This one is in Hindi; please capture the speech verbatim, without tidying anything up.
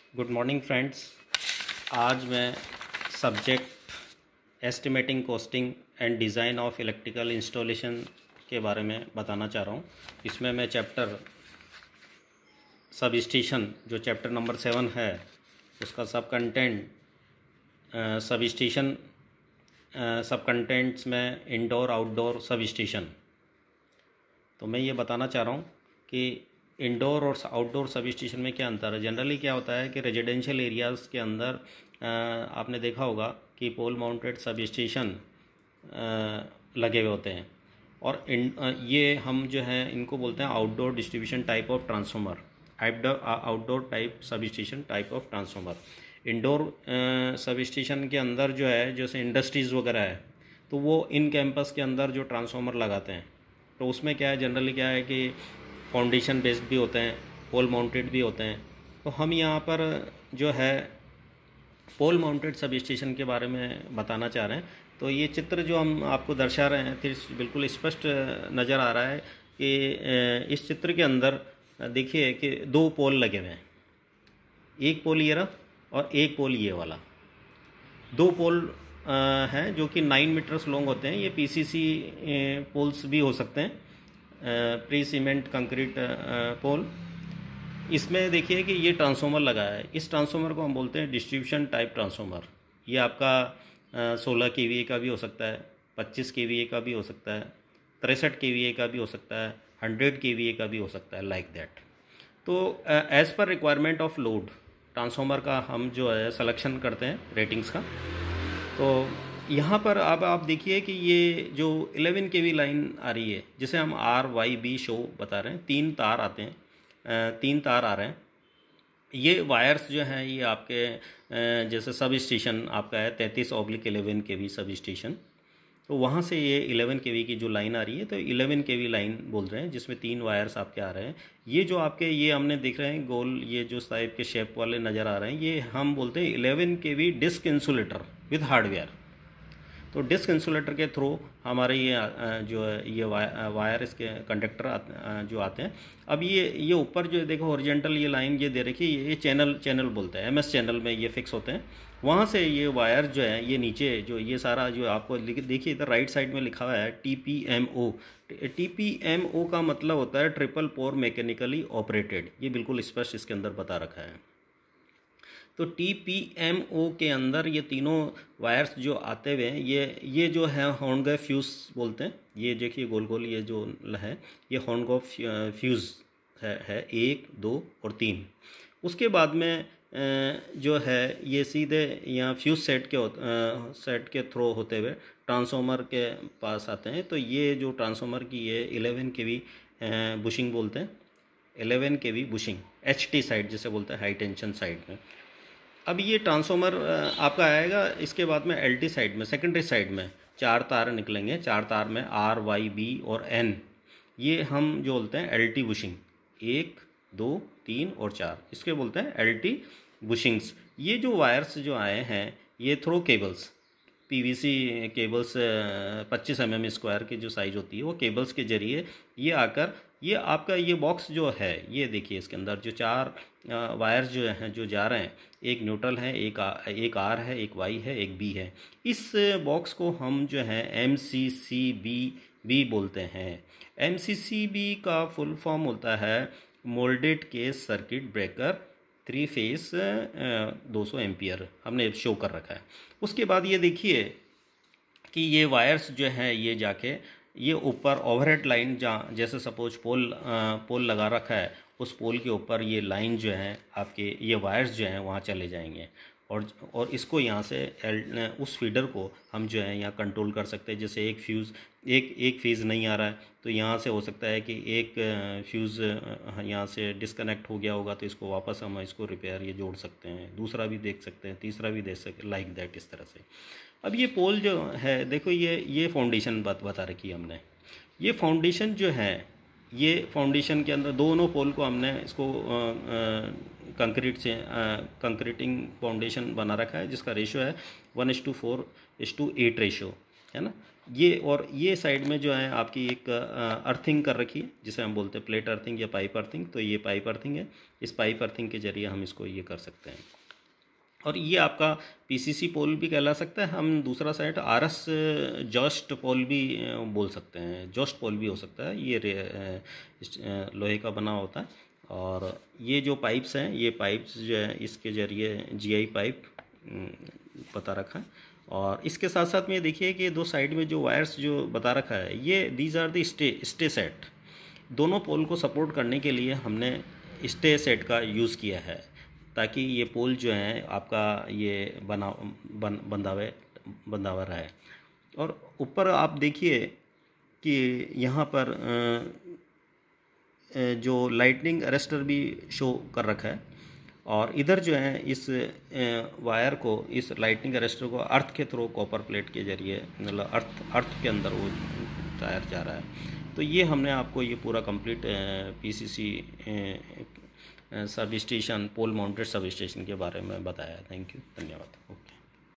Good morning friends. आज मैं subject estimating costing and design of electrical installation के बारे में बताना चाह रहा हूँ। इसमें मैं चैप्टर सब स्टेशन जो चैप्टर नंबर सेवन है उसका सब कंटेंट सब स्टेशन सब कंटेंट्स में इंडोर आउटडोर सब स्टेशन। तो मैं ये बताना चाह रहा हूँ कि इंडोर और आउटडोर सब स्टेशन में क्या अंतर है। जनरली क्या होता है कि रेजिडेंशियल एरियाज़ के अंदर आपने देखा होगा कि पोल माउंटेड सब स्टेशन लगे हुए होते हैं और इन ये हम जो है इनको बोलते हैं outdoor distribution type of transformer, outdoor type sub station type of transformer. Indoor sub station के अंदर जो है जैसे इंडस्ट्रीज़ वगैरह है तो वो इन कैंपस के अंदर जो ट्रांसफार्मर लगाते हैं तो उसमें क्या है, जनरली क्या है कि फाउंडेशन बेस्ड भी होते हैं, पोल माउंटेड भी होते हैं। तो हम यहाँ पर जो है पोल माउंटेड सब स्टेशन के बारे में बताना चाह रहे हैं। तो ये चित्र जो हम आपको दर्शा रहे हैं फिर बिल्कुल स्पष्ट नज़र आ रहा है कि इस चित्र के अंदर देखिए कि दो पोल लगे हुए हैं, एक पोल ये रहा और एक पोल ये वाला। दो पोल हैं जो कि नाइन मीटर्स लॉन्ग होते हैं। ये पीसीसी पोल्स भी हो सकते हैं, प्री सीमेंट कंक्रीट पोल। इसमें देखिए कि ये ट्रांसफार्मर लगा है। इस ट्रांसफार्मर को हम बोलते हैं डिस्ट्रीब्यूशन टाइप ट्रांसफार्मर। ये आपका सोलह के वी ए का भी हो सकता है, पच्चीस के वी ए का भी हो सकता है, तिरसठ के वी ए का भी हो सकता है, हंड्रेड के वी ए का भी हो सकता है, लाइक दैट। तो as per requirement of load transformer का हम जो है सिलेक्शन करते हैं रेटिंग्स का। तो यहाँ पर अब आप देखिए कि ये जो इलेवन के वी लाइन आ रही है जिसे हम आर वाई बी शो बता रहे हैं, तीन तार आते हैं, तीन तार आ रहे हैं। ये वायर्स जो हैं ये आपके जैसे सब स्टेशन आपका है तैंतीस oblique eleven K V sub station, तो वहाँ से ये इलेवन के वी की जो लाइन आ रही है तो इलेवन के वी लाइन बोल रहे हैं जिसमें तीन वायर्स आपके आ रहे हैं। ये जो आपके ये हमने देख रहे हैं गोल, ये जो टाइप के शेप वाले नज़र आ रहे हैं ये हम बोलते हैं eleven K V disc insulator with hardware. तो डिस्क इंसुलेटर के थ्रू हमारे ये जो है ये वायर इसके कंडक्टर जो आते हैं। अब ये ये ऊपर जो देखो हॉरिजॉन्टल ये लाइन ये दे रखी है, ये चैनल चैनल बोलते हैं, एमएस चैनल में ये फिक्स होते हैं। वहाँ से ये वायर जो है ये नीचे जो ये सारा जो आपको देखिए इधर राइट साइड में लिखा हुआ है T P M O. T P M O का मतलब होता है ट्रिपल पोर मैकेनिकली ऑपरेटेड। ये बिल्कुल स्पष्ट इसके अंदर बता रखा है। तो टी पी एम ओ के अंदर ये तीनों वायर्स जो आते हुए हैं ये ये जो है हॉर्नगॉ फ्यूज़ बोलते हैं। ये देखिए गोल गोल ये जो है ये हॉर्नगॉ फ्यूज़ है, है एक दो और तीन। उसके बाद में जो है ये सीधे यहाँ फ्यूज़ सेट के सेट के थ्रू होते हुए ट्रांसफार्मर के पास आते हैं। तो ये जो ट्रांसफार्मर की ये इलेवन के वी बुशिंग बोलते हैं, eleven K V bushing H T side जिसे बोलते हैं हाई टेंशन साइड में। अब ये ट्रांसफार्मर आपका आएगा इसके बाद में एलटी साइड में, सेकेंडरी साइड में चार तार निकलेंगे। चार तार में आर वाई बी और एन, ये हम जो बोलते हैं एलटी बुशिंग, एक दो तीन और चार, इसके बोलते हैं एलटी बुशिंग्स। ये जो वायर्स जो आए हैं ये थ्रो केबल्स, पीवीसी केबल्स पच्चीस एम एम स्क्वायर की जो साइज़ होती है वो केबल्स के जरिए ये आकर ये आपका ये बॉक्स जो है ये देखिए इसके अंदर जो चार वायर्स जो हैं जो जा रहे हैं, एक न्यूट्रल है, एक आ, एक आर है, एक वाई है, एक बी है। इस बॉक्स को हम जो है M C C B B बोलते हैं। एम सी सी बी का फुल फॉर्म होता है moulded case circuit breaker three phase दो सौ एम्पियर, हमने शो कर रखा है। उसके बाद ये देखिए कि ये वायर्स जो हैं ये जाके ये ऊपर ओवरहेड लाइन जहाँ जैसे सपोज पोल पोल लगा रखा है उस पोल के ऊपर ये लाइन जो है आपके ये वायर्स जो हैं वहाँ चले जाएंगे और और इसको यहाँ से एल उस फीडर को हम जो है यहाँ कंट्रोल कर सकते हैं। जैसे एक फ्यूज़ एक एक फेज़ नहीं आ रहा है तो यहाँ से हो सकता है कि एक फ्यूज़ यहाँ से डिस्कनेक्ट हो गया होगा तो इसको वापस हम इसको रिपेयर ये जोड़ सकते हैं, दूसरा भी देख सकते हैं, तीसरा भी देख सकते, लाइक दैट इस तरह से। अब ये पोल जो है देखो ये ये फाउंडेशन बात बता रखी है हमने। ये फाउंडेशन जो है ये फाउंडेशन के अंदर दोनों पोल को हमने इसको कंक्रीट से कंक्रीटिंग फाउंडेशन बना रखा है जिसका रेशो है one is to four is to eight ratio है ना। ये और ये साइड में जो है आपकी एक अर्थिंग कर रखी है, जिसे हम बोलते हैं प्लेट अर्थिंग या पाइप अर्थिंग। तो ये पाइप अर्थिंग है, इस पाइप अर्थिंग के जरिए हम इसको ये कर सकते हैं। और ये आपका पीसीसी पोल भी कहला सकता है। हम दूसरा साइड आरएस जॉस्ट पोल भी बोल सकते हैं, जॉस्ट पोल भी हो सकता है। ये लोहे का बना होता है। और ये जो पाइप्स हैं, ये पाइप्स जो है इसके जरिए जीआई पाइप बता रखा है। और इसके साथ साथ में देखिए कि दो साइड में जो वायर्स जो बता रखा है, ये these are the stay stay set. दोनों पोल को सपोर्ट करने के लिए हमने स्टे सेट का यूज़ किया है, ताकि ये पोल जो है आपका ये बना बन बंधावे बंधावा रहे। और ऊपर आप देखिए कि यहाँ पर जो लाइटनिंग अरेस्टर भी शो कर रखा है। और इधर जो है इस वायर को, इस लाइटनिंग अरेस्टर को अर्थ के थ्रू कॉपर प्लेट के जरिए, मतलब अर्थ अर्थ के अंदर वो टायर जा रहा है। तो ये हमने आपको ये पूरा complete PCC sub station, pole mounted sub station के बारे में बताया। थैंक यू, धन्यवाद।